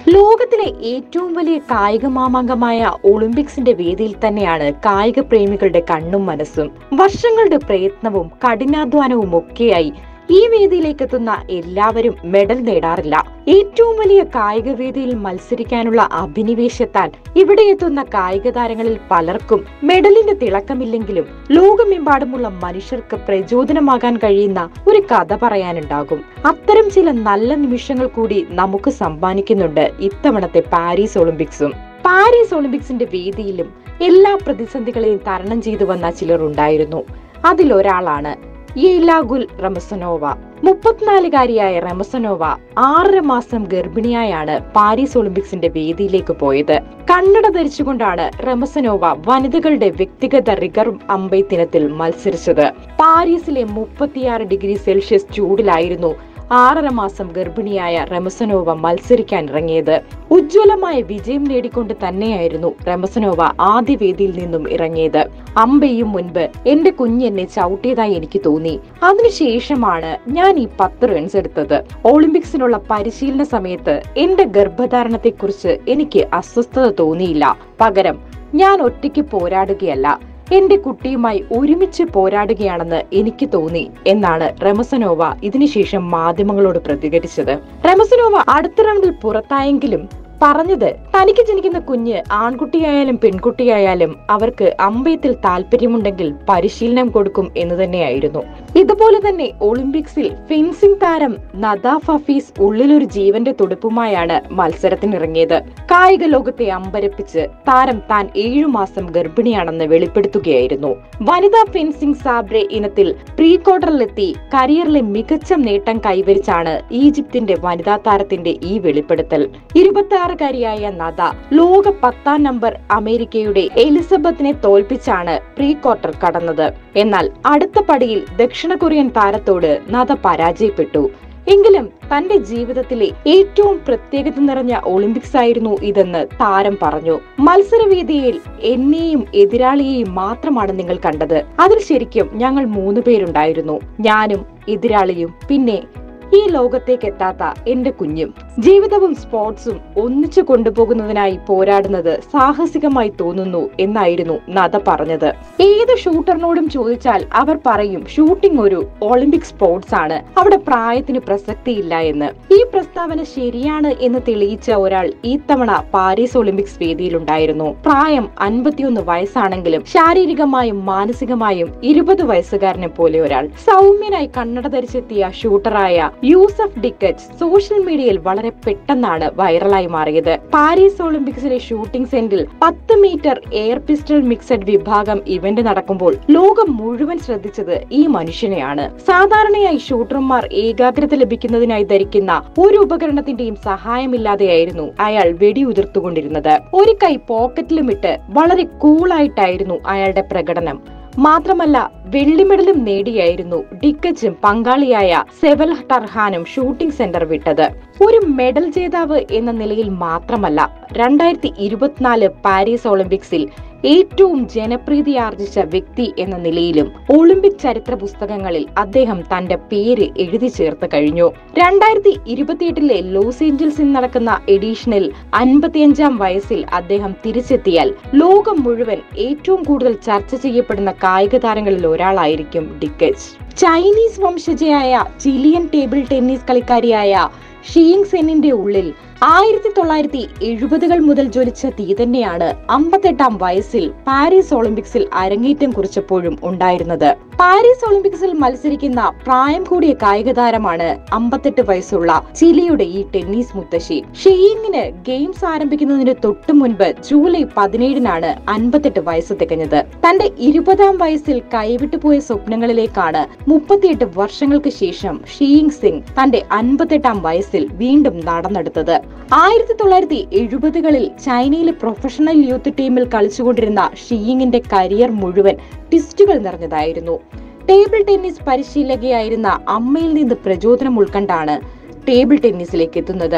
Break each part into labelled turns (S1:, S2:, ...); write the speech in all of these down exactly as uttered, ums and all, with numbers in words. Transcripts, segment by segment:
S1: ലോകത്തിലെ ഏറ്റവും വലിയ കായിക മാമാങ്കമായ ഒളിമ്പിക്സിന്റെ വേദിയിൽ തന്നെയാണ് കായിക പ്രേമികളുടെ കണ്ണും മനസ്സും. വർഷങ്ങളുടെ പ്രയത്നവും കഠിനാധ്വാനവും ഒക്കെയായി ഈ വേദിയിലേക്ക് എത്തുന്ന എല്ലാവരും മെഡൽ നേടാറില്ല. ഏറ്റവും വലിയ കായിക വേദിയിൽ മത്സരിക്കാനുള്ള അഭിനിവേശത്താൽ ഇവിടെ എത്തുന്ന കായിക താരങ്ങളിൽ പലർക്കും മെഡലിന്റെ തിളക്കമില്ലെങ്കിലും ലോകമെമ്പാടുമുള്ള മനുഷ്യർക്ക് പ്രചോദനമാകാൻ കഴിയുന്ന ഒരു കഥ പറയാനുണ്ടാകും. അത്തരം ചില നല്ല നിമിഷങ്ങൾ കൂടി നമുക്ക് സമ്മാനിക്കുന്നുണ്ട് ഇത്തവണത്തെ പാരീസ് ഒളിമ്പിക്സും. പാരീസ് ഒളിമ്പിക്സിന്റെ വേദിയിലും എല്ലാ പ്രതിസന്ധികളെയും തരണം ചെയ്തു വന്ന ചിലർ ഉണ്ടായിരുന്നു. അതിലൊരാളാണ് യെയ്ല ഗുൽ റമസനോവ. മുപ്പത്തിനാലുകാരിയായ റമസനോവ ആറര മാസം ഗർഭിണിയായാണ് പാരീസ് ഒളിമ്പിക്സിന്റെ വേദിയിലേക്ക് പോയത്. കണ്ണട ധരിച്ചുകൊണ്ടാണ് റമസനോവ വനിതകളുടെ വ്യക്തിഗത റികർവ് അമ്പെയ്ത്തിനത്തിൽ മത്സരിച്ചത്. പാരീസിലെ മുപ്പത്തിയാറ് ഡിഗ്രി സെൽഷ്യസ് ചൂടിലായിരുന്നു ആറര മാസം ഗർഭിണിയായ റമസനോവ മത്സരിക്കാൻ ഇറങ്ങിയത്. ഉജ്ജ്വലമായ വിജയം നേടിക്കൊണ്ട് തന്നെയായിരുന്നു റമസനോവ ആദ്യ വേദിയിൽ നിന്നും ഇറങ്ങിയത്. അമ്പെയ്യും മുൻപ് എന്റെ കുഞ്ഞെന്നെ ചവിട്ടിയതായി എനിക്ക് തോന്നി. അതിനുശേഷമാണ് ഞാൻ ഈ പത്ത് റൺസ് എടുത്തത്. ഒളിമ്പിക്സിനുള്ള പരിശീലന സമയത്ത് എന്റെ ഗർഭധാരണത്തെ കുറിച്ച് എനിക്ക് അസ്വസ്ഥത തോന്നിയില്ല. പകരം ഞാൻ ഒറ്റയ്ക്ക് പോരാടുകയല്ല, എന്റെ കുട്ടിയുമായി ഒരുമിച്ച് പോരാടുകയാണെന്ന് എനിക്ക് തോന്നി എന്നാണ് റമസനോവ ഇതിനുശേഷം മാധ്യമങ്ങളോട് പ്രതികരിച്ചത്. റമസനോവ അടുത്ത റൗണ്ടിൽ പുറത്തായെങ്കിലും പറഞ്ഞത് തനിക്ക് ജനിക്കുന്ന കുഞ്ഞ് ആൺകുട്ടിയായാലും പെൺകുട്ടിയായാലും അവർക്ക് അമ്പെയ്ത്തിൽ താല്പര്യമുണ്ടെങ്കിൽ പരിശീലനം കൊടുക്കും എന്ന് തന്നെയായിരുന്നു. ഇതുപോലെ തന്നെ ഒളിമ്പിക്സിൽ ഫെൻസിംഗ് താരം നദാ ഫഫീസ് ഉള്ളിലൊരു ജീവന്റെ തുടിപ്പുമായാണ് മത്സരത്തിനിറങ്ങിയത്. കായിക ലോകത്തെ അമ്പരപ്പിച്ച് താരം താൻ ഏഴു മാസം ഗർഭിണിയാണെന്ന് വെളിപ്പെടുത്തുകയായിരുന്നു. വനിതാ ഫെൻസിംഗ് സാബ്രെ ഇനത്തിൽ പ്രീ ക്വാർട്ടറിലെത്തി കരിയറിലെ മികച്ച നേട്ടം കൈവരിച്ചാണ് ഈജിപ്തിന്റെ വനിതാ താരത്തിന്റെ ഈ വെളിപ്പെടുത്തൽ. ഇരുപത്തി ായ നദ ലോക പത്താം നമ്പർ അമേരിക്കയുടെ എലിസബത്തിനെ തോൽപ്പിച്ചാണ് പ്രീ ക്വാർട്ടർ കടന്നത്. എന്നാൽ അടുത്ത പടിയിൽ ദക്ഷിണ കൊറിയൻ താരത്തോട് നദ പരാജയപ്പെട്ടു. എങ്കിലും തന്റെ ജീവിതത്തിലെ ഏറ്റവും പ്രത്യേകത നിറഞ്ഞ ഒളിമ്പിക്സ് ആയിരുന്നു ഇതെന്ന് താരം പറഞ്ഞു. മത്സരവേദിയിൽ എന്നെയും എതിരാളിയെയും മാത്രമാണ് നിങ്ങൾ കണ്ടത്. അതിൽ ശരിക്കും ഞങ്ങൾ മൂന്നു പേരുണ്ടായിരുന്നു, ഞാനും എതിരാളിയും പിന്നെ ഈ ലോകത്തേക്ക് എത്താത്ത എന്റെ കുഞ്ഞും. ജീവിതവും സ്പോർട്സും ഒന്നിച്ചു കൊണ്ടുപോകുന്നതിനായി പോരാടുന്നത് സാഹസികമായി തോന്നുന്നു എന്നായിരുന്നു നദ പറഞ്ഞത്. ഏത് ഷൂട്ടറിനോടും ചോദിച്ചാൽ അവർ പറയും ഷൂട്ടിംഗ് ഒരു ഒളിമ്പിക് സ്പോർട്സ് ആണ്, അവിടെ പ്രായത്തിന് പ്രസക്തിയില്ല എന്ന്. ഈ പ്രസ്താവന ശരിയാണ് എന്ന് തെളിയിച്ച ഒരാൾ ഇത്തവണ പാരീസ് ഒളിമ്പിക്സ് വേദിയിലുണ്ടായിരുന്നു. പ്രായം അൻപത്തിയൊന്ന് വയസ്സാണെങ്കിലും ശാരീരികമായും മാനസികമായും ഇരുപത് വയസ്സുകാരനെ പോലെ ഒരാൾ. സൗമ്യനായി കണ്ണട ധരിച്ചെത്തിയ ഷൂട്ടറായ യൂസഫ് ഡിക്കറ്റ് സോഷ്യൽ മീഡിയയിൽ വളരെ പെട്ടെന്നാണ് വൈറലായി മാറിയത്. പാരീസ് ഒളിമ്പിക്സിലെ ഷൂട്ടിംഗ് സെന്റിൽ പത്ത് മീറ്റർ എയർ പിസ്റ്റൾ മിക്സഡ് വിഭാഗം ഇവന്റ് നടക്കുമ്പോൾ ലോകം മുഴുവൻ ശ്രദ്ധിച്ചത് ഈ മനുഷ്യനെയാണ്. സാധാരണയായി ഷൂട്ടർമാർ ഏകാഗ്രത ലഭിക്കുന്നതിനായി ധരിക്കുന്ന ഒരു ഉപകരണത്തിന്റെയും സഹായമില്ലാതെയായിരുന്നു അയാൾ വെടിയുതിർത്തുകൊണ്ടിരുന്നത്. ഒരു കൈ പോക്കറ്റിലുമിട്ട് വളരെ കൂളായിട്ടായിരുന്നു അയാളുടെ പ്രകടനം. മാത്രമല്ല വെള്ളി മെഡലും നേടിയായിരുന്നു ഡിക്കച്ചും പങ്കാളിയായ സെവൽ ടർഹാനും ഷൂട്ടിംഗ് സെന്റർ വിട്ടത്. ഒരു മെഡൽ ജേതാവ് എന്ന നിലയിൽ മാത്രമല്ല, രണ്ടായിരത്തി ഇരുപത്തിനാല് പാരീസ് ഒളിമ്പിക്സിൽ ഏറ്റവും ജനപ്രീതി ആർജിച്ച വ്യക്തി എന്ന നിലയിലും ഒളിമ്പിക് ചരിത്ര പുസ്തകങ്ങളിൽ അദ്ദേഹം തന്റെ പേര് എഴുതി ചേർത്ത് കഴിഞ്ഞു. രണ്ടായിരത്തി ഇരുപത്തിയെട്ടിലെ ലോസ് ഏഞ്ചൽസിൽ നടക്കുന്ന എഡീഷനിൽ അൻപത്തിയഞ്ചാം വയസ്സിൽ അദ്ദേഹം തിരിച്ചെത്തിയാൽ ലോകം മുഴുവൻ ഏറ്റവും കൂടുതൽ ചർച്ച ചെയ്യപ്പെടുന്ന കായിക താരങ്ങളിൽ ഒരാളായിരിക്കും ഡിക്കറ്റ്. ചൈനീസ് വംശജയായ ചിലിയൻ ടേബിൾ ടെന്നീസ് കളിക്കാരിയായ ഷിയിങ് സെന്നിന്റെ ഉള്ളിൽ ആയിരത്തി തൊള്ളായിരത്തി എഴുപതുകൾ മുതൽ ജ്വലിച്ച തീ തന്നെയാണ് അമ്പത്തെട്ടാം വയസ്സിൽ പാരീസ് ഒളിമ്പിക്സിൽ അരങ്ങേറ്റം കുറിച്ചപ്പോഴും ഉണ്ടായിരുന്നത്. പാരീസ് ഒളിമ്പിക്സിൽ മത്സരിക്കുന്ന പ്രായം കൂടിയ കായിക താരമാണ് അമ്പത്തെട്ട് വയസ്സുള്ള ചിലിയുടെ ഈ ടെന്നീസ് മുത്തശ്ശി. ഷിയിങ്ങിന് ഗെയിംസ് ആരംഭിക്കുന്നതിന് തൊട്ടു മുൻപ് ജൂലൈ പതിനേഴിനാണ് അൻപത്തെട്ട് വയസ്സ് തികഞ്ഞത്. തന്റെ ഇരുപതാം വയസ്സിൽ കൈവിട്ടുപോയ സ്വപ്നങ്ങളിലേക്കാണ് മുപ്പത്തിയെട്ട് വർഷങ്ങൾക്ക് ശേഷം ഷിയിങ് സിംഗ് തന്റെ അൻപത്തെട്ടാം വയസ്സിൽ വീണ്ടും നടന്നെടുത്തത്. ആയിരത്തി തൊള്ളായിരത്തി എഴുപതുകളിൽ ചൈനയിലെ പ്രൊഫഷണൽ യൂത്ത് ടീമിൽ കളിച്ചുകൊണ്ടിരുന്ന ഷിയിങ്ങിന്റെ കരിയർ മുഴുവൻ ട്വിസ്റ്റുകൾ നിറഞ്ഞതായിരുന്നു. ടേബിൾ ടെന്നീസ് പരിശീലകയായിരുന്ന അമ്മയിൽ നിന്ന് പ്രചോദനം ഉൾക്കൊണ്ടാണ് ടേബിൾ ടെന്നീസിലേക്ക് എത്തുന്നത്.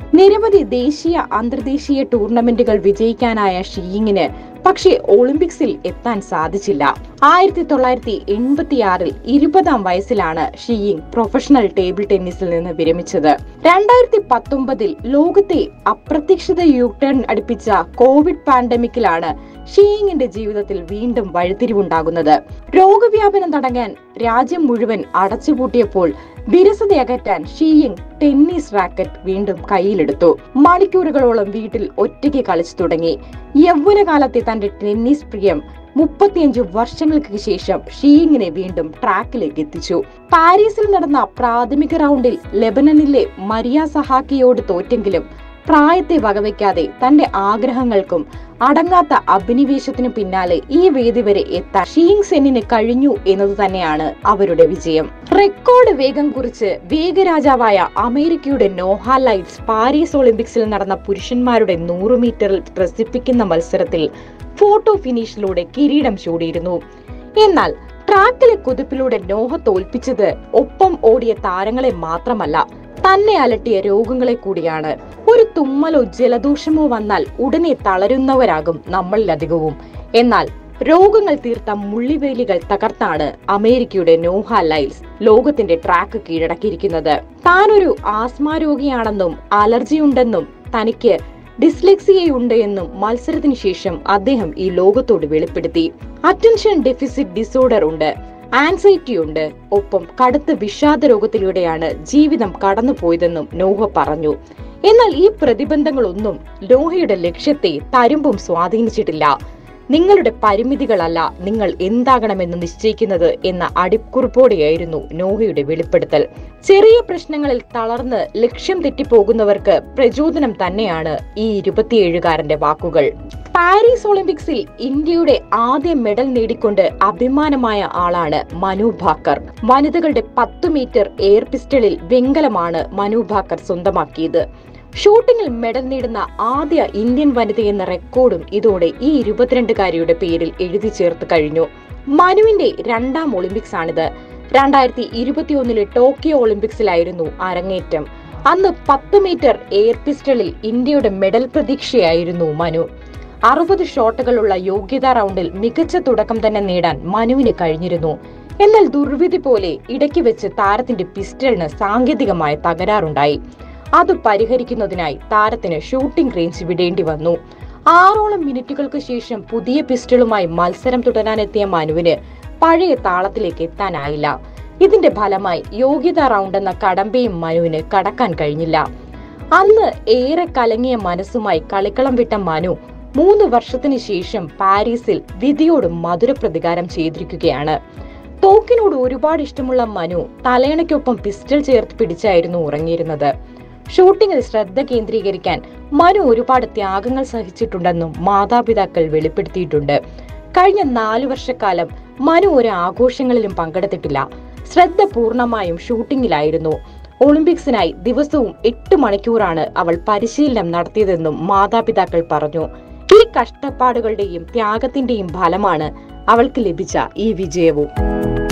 S1: നിരവധി ദേശീയ അന്തർദേശീയ ടൂർണമെന്റുകൾ വിജയിക്കാനായ ഷിയിങ്ങിന് പക്ഷേ ഒളിമ്പിക്സിൽ എത്താൻ സാധിച്ചില്ല. ആയിരത്തി തൊള്ളായിരത്തി എൺപത്തിയാറിൽ ഇരുപതാം വയസ്സിലാണ് ഷിയിങ് പ്രൊഫഷണൽ ടേബിൾ ടെന്നീസിൽ നിന്ന് വിരമിച്ചത്. രണ്ടായിരത്തി പത്തൊമ്പതിൽ ലോകത്തെ അപ്രതീക്ഷിത യൂട്ടേൺ അടുപ്പിച്ച കോവിഡ് പാൻഡമിക്കിലാണ് ഷിയിങ്ങിന്റെ ജീവിതത്തിൽ വീണ്ടും വഴിത്തിരിവുണ്ടാകുന്നത്. രോഗവ്യാപനം തടയാൻ രാജ്യം മുഴുവൻ അടച്ചുപൂട്ടിയപ്പോൾ വിരസതയകറ്റാൻ ഷിയിങ് ടെന്നീസ് റാക്കറ്റ് വീണ്ടും കയ്യിലെടുത്തു. മണിക്കൂറുകളോളം വീട്ടിൽ ഒറ്റയ്ക്ക് കളിച്ചു തുടങ്ങി. യൗവനകാലത്തെ തന്റെ ടെന്നീസ് പ്രിയം മുപ്പത്തിയഞ്ചു വർഷങ്ങൾക്ക് ശേഷം ഷിയിങ്ങിനെ വീണ്ടും ട്രാക്കിലേക്ക് എത്തിച്ചു. പാരീസിൽ നടന്ന പ്രാഥമിക റൗണ്ടിൽ ലെബനനിലെ മരിയ സഹാക്കിയോട് തോറ്റെങ്കിലും പ്രായത്തെ വകവയ്ക്കാതെ തന്റെ ആഗ്രഹങ്ങൾക്കും അടങ്ങാത്ത അഭിനിവേശത്തിനു പിന്നാലെ ഈ വേദി വരെ എത്താൻ ഷിയിങ് സെന്നിന് കഴിഞ്ഞു എന്നത് തന്നെയാണ് അവരുടെ വിജയം. റെക്കോർഡ് വേഗം കുറിച്ച് വേഗരാജാവായ അമേരിക്കയുടെ നോഹ ലൈറ്റ്സ് പാരീസ് ഒളിമ്പിക്സിൽ നടന്ന പുരുഷന്മാരുടെ നൂറ് മീറ്ററിൽ ത്രസിപ്പിക്കുന്ന മത്സരത്തിൽ ഫോട്ടോ ഫിനിഷിലൂടെ കിരീടം ചൂടിയിരുന്നു. എന്നാൽ ട്രാക്കിലെ കുതിപ്പിലൂടെ നോഹ തോൽപ്പിച്ചത് ഒപ്പം ഓടിയ താരങ്ങളെ മാത്രമല്ല, തന്നെ അലട്ടിയ രോഗങ്ങളെ കൂടിയാണ്. ഒരു തുമ്മലോ ജലദോഷമോ വന്നാൽ ഉടനെ തളരുന്നവരാകും നമ്മളിലധികവും. എന്നാൽ രോഗങ്ങൾ തീർത്ത മുള്ളിവേലികൾ തകർത്താണ് അമേരിക്കയുടെ നോഹ ലൈൽസ് ലോകത്തിന്റെ ട്രാക്ക് കീഴടക്കിയിരിക്കുന്നത്. താനൊരു ആസ്മ രോഗിയാണെന്നും അലർജിയുണ്ടെന്നും തനിക്ക് ഡിസ്ലെക്സിയയുണ്ട് എന്നും മത്സരത്തിന് ശേഷം അദ്ദേഹം ഈ ലോകത്തോട് വെളിപ്പെടുത്തി. അറ്റൻഷൻ ഡെഫിസിറ്റ് ഡിസോർഡർ ഉണ്ട്, ആൻസൈറ്റി ഉണ്ട്, ഒപ്പം കടുത്ത വിഷാദ രോഗത്തിലൂടെയാണ് ജീവിതം കടന്നുപോയതെന്നും നോഹ പറഞ്ഞു. എന്നാൽ ഈ പ്രതിബന്ധങ്ങളൊന്നും നോഹയുടെ ലക്ഷ്യത്തെ തരുമ്പും സ്വാധീനിച്ചിട്ടില്ല. നിങ്ങളുടെ പരിമിതികളല്ല നിങ്ങൾ എന്താകണമെന്ന് നിശ്ചയിക്കുന്നത് എന്ന അടിക്കുറിപ്പോടെയായിരുന്നു നോഹയുടെ വെളിപ്പെടുത്തൽ. ചെറിയ പ്രശ്നങ്ങളിൽ തളർന്ന് ലക്ഷ്യം തെറ്റിപ്പോകുന്നവർക്ക് പ്രചോദനം തന്നെയാണ് ഈ ഇരുപത്തിയേഴുകാരന്റെ വാക്കുകൾ. പാരീസ് ഒളിമ്പിക്സിൽ ഇന്ത്യയുടെ ആദ്യ മെഡൽ നേടിക്കൊണ്ട് അഭിമാനമായ ആളാണ് മനു ഭാക്കർ. വനിതകളുടെ പത്ത് മീറ്റർ എയർ പിസ്റ്റളിൽ വെങ്കലമാണ് മനു ഭാക്കർ സ്വന്തമാക്കിയത്. ഷൂട്ടിംഗിൽ മെഡൽ നേടുന്ന ആദ്യ ഇന്ത്യൻ വനിത എന്ന റെക്കോർഡും ഇതോടെ ഈ ഇരുപത്തിരണ്ടുകാരിയുടെ പേരിൽ എഴുതി ചേർത്ത് കഴിഞ്ഞു. മനുവിന്റെ രണ്ടാം ഒളിമ്പിക്സ് ആണിത്. രണ്ടായിരത്തി ഇരുപത്തി ഒന്നിലെ ടോക്കിയോ ഒളിമ്പിക്സിലായിരുന്നു അരങ്ങേറ്റം. അന്ന് പത്ത് മീറ്റർ എയർ പിസ്റ്റളിൽ ഇന്ത്യയുടെ മെഡൽ പ്രതീക്ഷയായിരുന്നു മനു. അറുപത് ഷോട്ടുകളുള്ള യോഗ്യതാ റൗണ്ടിൽ മികച്ച തുടക്കം തന്നെ നേടാൻ മനുവിന് കഴിഞ്ഞിരുന്നു. എന്നാൽ ദുർവിധി പോലെ ഇടയ്ക്ക് വെച്ച് താരത്തിന്റെ പിസ്റ്റളിന് സാങ്കേതികമായ തകരാറുണ്ടായി. അത് പരിഹരിക്കുന്നതിനായി താരത്തിന് ഷൂട്ടിംഗ് റേഞ്ച് വിടേണ്ടി വന്നു. ആറോളം മിനിറ്റുകൾക്ക് ശേഷം പുതിയ പിസ്റ്റളുമായി മത്സരം തുടരാനെത്തിയ മനുവിന് പഴയ താളത്തിലേക്ക് എത്താനായില്ല. ഇതിന്റെ ഫലമായി യോഗ്യതാ റൗണ്ട് എന്ന കടമ്പയും മനുവിന് കടക്കാൻ കഴിഞ്ഞില്ല. അന്ന് ഏറെ കലങ്ങിയ മനസ്സുമായി കളിക്കളം വിട്ട മനു മൂന്ന് വർഷത്തിന് ശേഷം പാരീസിൽ വിധിയോട് മധുര പ്രതികാരം ചെയ്തിരിക്കുകയാണ്. തോക്കിനോട് ഒരുപാട് ഇഷ്ടമുള്ള മനു തലയണയ്ക്കൊപ്പം പിസ്റ്റൾ ചേർത്ത് പിടിച്ചായിരുന്നു ഉറങ്ങിയിരുന്നത്. ഷൂട്ടിംഗിൽ ശ്രദ്ധ കേന്ദ്രീകരിക്കാൻ മനു ഒരുപാട് ത്യാഗങ്ങൾ സഹിച്ചിട്ടുണ്ടെന്നും മാതാപിതാക്കൾ വെളിപ്പെടുത്തിയിട്ടുണ്ട്. കഴിഞ്ഞ നാലു വർഷക്കാലം മനു ഒരു ആഘോഷങ്ങളിലും പങ്കെടുത്തിട്ടില്ല. ശ്രദ്ധ പൂർണ്ണമായും ഷൂട്ടിംഗിലായിരുന്നു. ഒളിമ്പിക്സിനായി ദിവസവും എട്ട് മണിക്കൂറാണ് അവൾ പരിശീലനം നടത്തിയതെന്നും മാതാപിതാക്കൾ പറഞ്ഞു. ഈ കഷ്ടപ്പാടുകളുടെയും ത്യാഗത്തിന്റെയും ഫലമാണ് അവൾക്ക് ലഭിച്ച ഈ വിജയവും.